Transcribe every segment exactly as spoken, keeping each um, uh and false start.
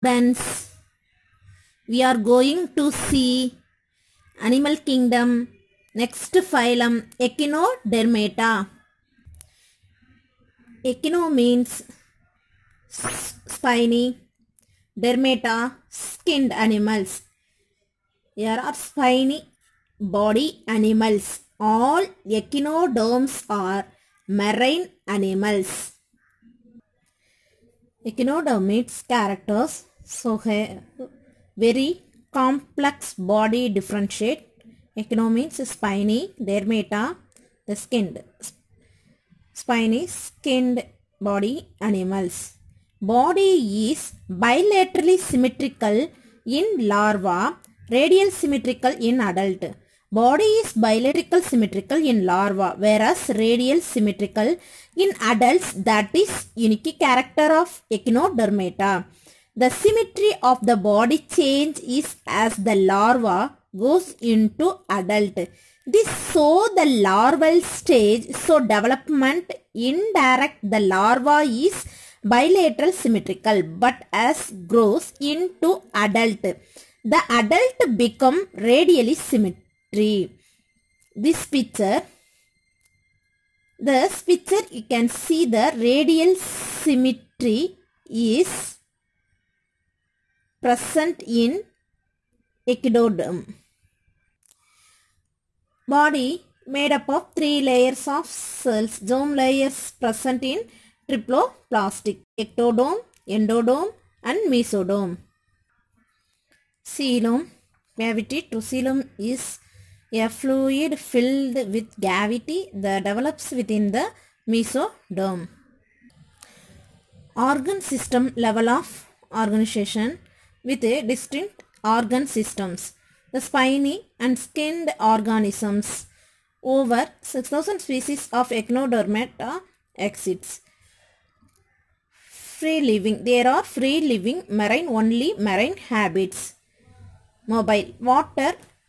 Friends, we are going to see animal kingdom. Next phylum Echinodermata. Echino means spiny, dermata skinned animals. Here are spiny body animals. All echinoderms are marine animals. Echinodermids characters so very complex body differentiate. Echino means spiny, dermata the skinned, spiny skinned body animals. Body is bilaterally symmetrical in larva, radial symmetrical in adult. Body is bilateral symmetrical in larva, whereas radial symmetrical in adults. That is unique character of Echinodermata. The symmetry of the body change is as the larva goes into adult. This so the larval stage, so development indirect the larva is bilateral symmetrical, but as grows into adult, the adult become radially symmetrical. This picture, this picture you can see the radial symmetry is present in echinoderm. Body made up of three layers of cells. Germ layers present in triploplastic: ectoderm, endoderm and mesoderm. Coelom cavity. To coelom is a fluid filled with cavity that develops within the mesoderm. Organ system level of organization with a distinct organ systems. The spiny and skinned organisms. Over six thousand species of Echinodermata exist. Free living. There are free living marine only marine habits. Mobile. Water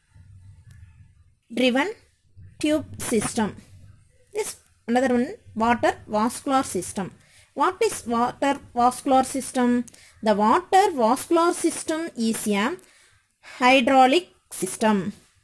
driven tube system. This another one, water vascular system. What is water vascular system? The water vascular system is a hydraulic system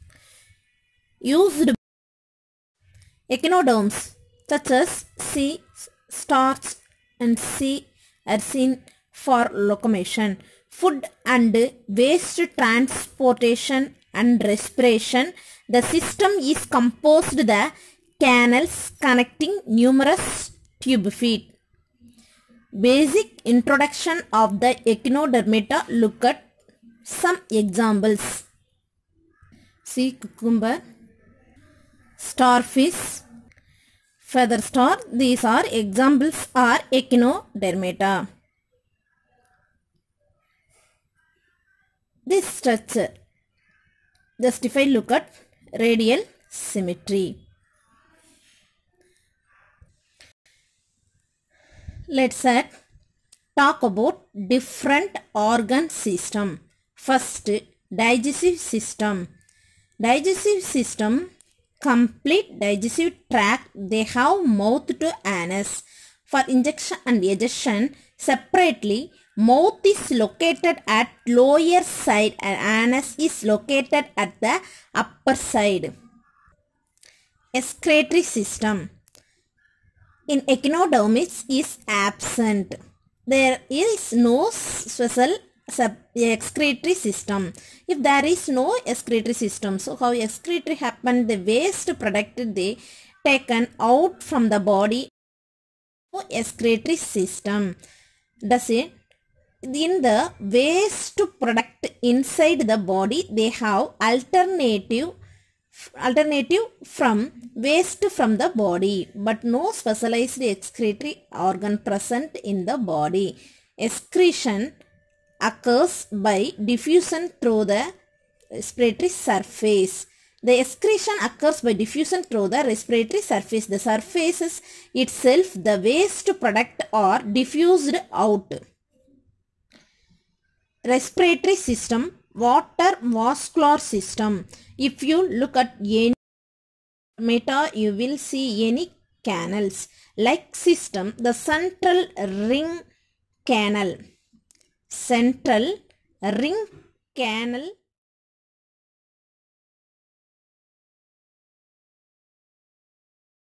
used echinoderms such as sea starch and sea urchin for locomotion, food and waste transportation and respiration. The system is composed of the canals connecting numerous tube feet. Basic introduction of the Echinodermata. Look at some examples. Sea cucumber, starfish, feather star. These are examples are Echinodermata. This structure. Just if I look at radial symmetry. Let's uh, talk about different organ system. First, digestive system. Digestive system, complete digestive tract. They have mouth to anus for injection and ejection. Separately, mouth is located at lower side and anus is located at the upper side. Excretory system in echinoderms is absent. There is no special excretory system. If there is no excretory system, so how excretory happen? The waste product they taken out from the body. No excretory system. Does it? In the waste product inside the body, they have alternative alternative from waste from the body, but no specialized excretory organ present in the body. Excretion occurs by diffusion through the respiratory surface. The excretion occurs by diffusion through the respiratory surface. The surfaces itself, the waste product are diffused out. Respiratory system, water vascular system. If you look at any meta, you will see any canals like system. The central ring canal, central ring canal